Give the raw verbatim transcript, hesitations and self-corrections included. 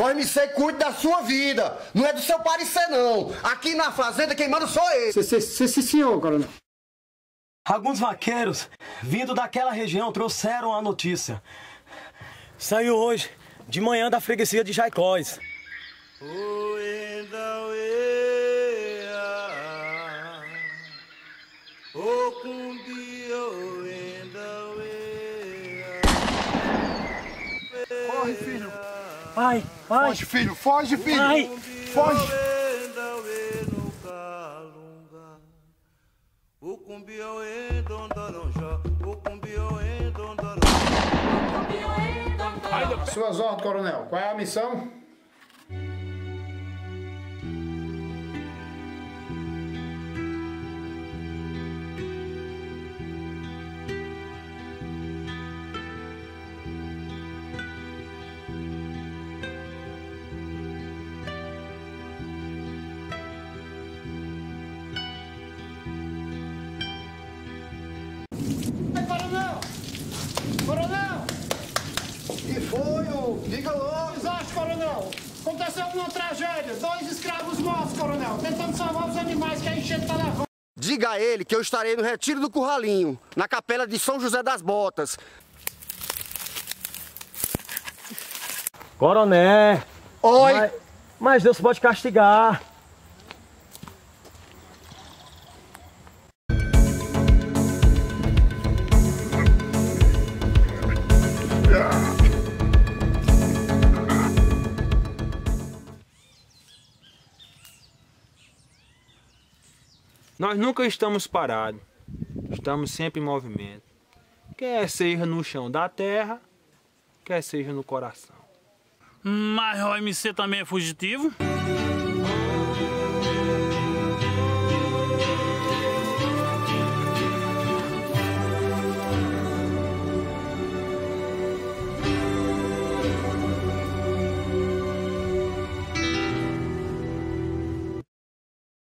Vó M C, cuide da sua vida. Não é do seu parecer, não. Aqui na fazenda quem manda sou eu. Sim, sim, sim, senhor, coronel. Alguns vaqueiros, vindo daquela região, trouxeram a notícia. Saiu hoje, de manhã, da freguesia de Jaicós. Corre, filho. Pai, pai. Foge, filho. Foge, filho. Pai. Foge. Suas ordens, coronel. Qual é a missão? Coronel! Que foi, ô? Diga logo. Exato, coronel. Aconteceu uma tragédia. Dois escravos mortos, coronel. Tentando salvar os animais que a enchente tá levando. Diga a ele que eu estarei no retiro do Curralinho, na capela de São José das Botas. Coronel. Oi. Mas, mas Deus pode castigar. Nós nunca estamos parados, estamos sempre em movimento. Quer seja no chão da terra, quer seja no coração. Mas o M C também é fugitivo?